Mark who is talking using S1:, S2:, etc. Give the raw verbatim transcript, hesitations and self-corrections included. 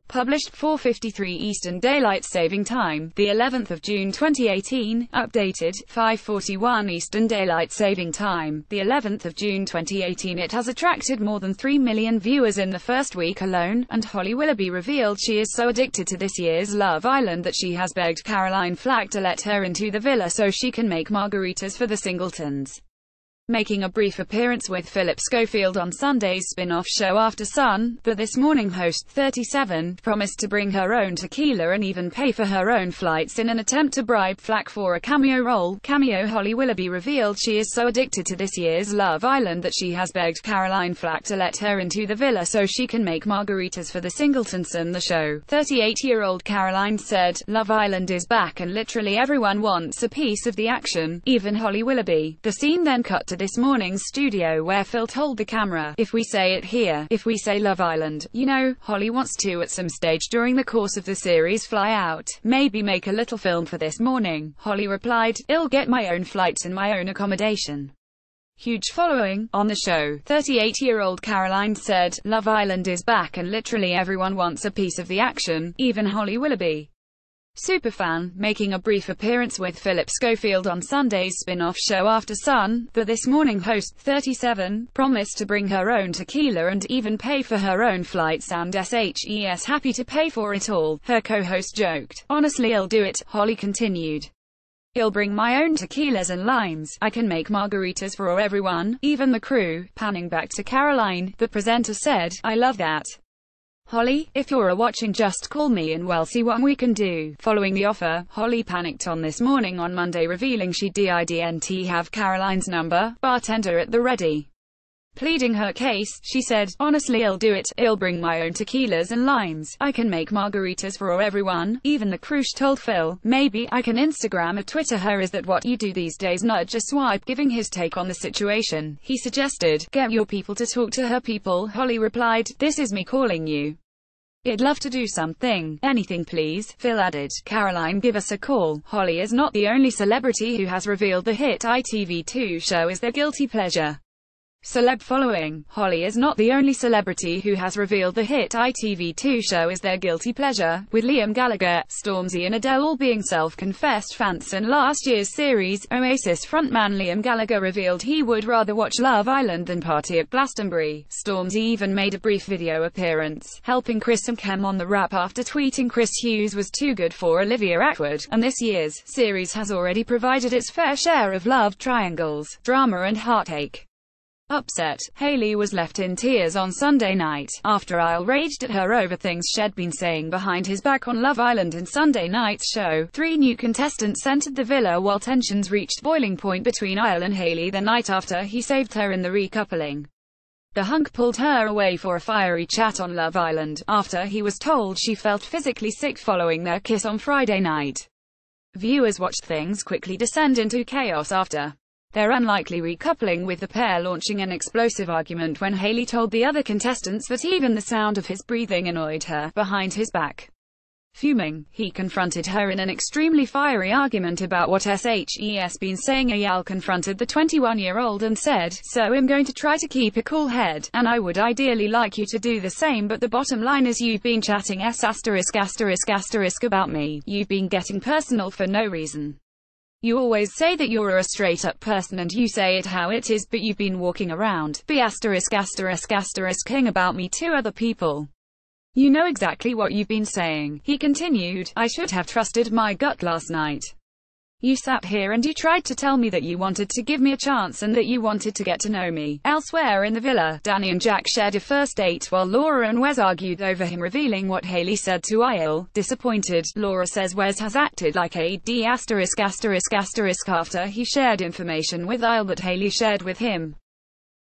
S1: Published four fifty-three Eastern Daylight Saving Time, the eleventh of June twenty eighteen. Updated, five forty-one Eastern Daylight Saving Time, the eleventh of June twenty eighteen. It has attracted more than three million viewers in the first week alone, and Holly Willoughby revealed she is so addicted to this year's Love Island that she has begged Caroline Flack to let her into the villa so she can make margaritas for the singletons. Making a brief appearance with Philip Schofield on Sunday's spin-off show After Sun, the This Morning host, thirty-seven, promised to bring her own tequila and even pay for her own flights in an attempt to bribe Flack for a cameo role. Cameo Holly Willoughby revealed she is so addicted to this year's Love Island that she has begged Caroline Flack to let her into the villa so she can make margaritas for the singletons on the show. thirty-eight-year-old Caroline said, "Love Island is back and literally everyone wants a piece of the action, even Holly Willoughby." The scene then cut to This Morning's studio where Phil told the camera, "If we say it here, if we say Love Island, you know, Holly wants to at some stage during the course of the series fly out, maybe make a little film for This Morning." Holly replied, "I'll get my own flights and my own accommodation." Huge following on the show, thirty-eight-year-old Caroline said, "Love Island is back and literally everyone wants a piece of the action, even Holly Willoughby." Superfan, making a brief appearance with Philip Schofield on Sunday's spin-off show After Sun, the This Morning host, thirty-seven, promised to bring her own tequila and even pay for her own flights and shes happy to pay for it all. Her co-host joked, "Honestly, I'll do it." Holly continued, "I'll bring my own tequilas and limes. I can make margaritas for everyone, even the crew." Panning back to Caroline, the presenter said, "I love that. Holly, if you're watching, just call me and we'll see what we can do." Following the offer, Holly panicked on This Morning on Monday, revealing she didn't have Caroline's number, bartender at the ready. Pleading her case, she said, "Honestly, I'll do it. I'll bring my own tequilas and limes. I can make margaritas for everyone, even the crew." She told Phil, "Maybe I can Instagram or Twitter her. Is that what you do these days?" Nudge a swipe, giving his take on the situation. He suggested, "Get your people to talk to her people." Holly replied, "This is me calling you. I'd love to do something. Anything please." Phil added, "Caroline, give us a call." Holly is not the only celebrity who has revealed the hit I T V two show is their guilty pleasure. Celeb following. Holly is not the only celebrity who has revealed the hit I T V two show is their guilty pleasure, with Liam Gallagher, Stormzy and Adele all being self-confessed fans. In last year's series, Oasis frontman Liam Gallagher revealed he would rather watch Love Island than party at Glastonbury. Stormzy even made a brief video appearance, helping Chris and Kem on the rap after tweeting Chris Hughes was too good for Olivia Attwood, and this year's series has already provided its fair share of love triangles, drama and heartache. Upset, Hailey was left in tears on Sunday night, after Isle raged at her over things she'd been saying behind his back on Love Island. In Sunday night's show, three new contestants entered the villa while tensions reached boiling point between Isle and Hailey the night after he saved her in the recoupling. The hunk pulled her away for a fiery chat on Love Island, after he was told she felt physically sick following their kiss on Friday night. Viewers watched things quickly descend into chaos after their unlikely recoupling, with the pair launching an explosive argument when Hailey told the other contestants that even the sound of his breathing annoyed her behind his back. Fuming, he confronted her in an extremely fiery argument about what she's been saying. Ayal confronted the twenty-one-year-old and said, "So I'm going to try to keep a cool head, and I would ideally like you to do the same, but the bottom line is you've been chatting s asterisk asterisk asterisk about me. You've been getting personal for no reason. You always say that you're a straight-up person and you say it how it is, but you've been walking around b asterisk asterisk asterisk-ing about me to other people. You know exactly what you've been saying." He continued, "I should have trusted my gut last night. You sat here and you tried to tell me that you wanted to give me a chance and that you wanted to get to know me." Elsewhere in the villa, Danny and Jack shared a first date while Laura and Wes argued over him revealing what Hailey said to Isle. Disappointed, Laura says Wes has acted like a d asterisk asterisk asterisk after he shared information with Isle that Hailey shared with him.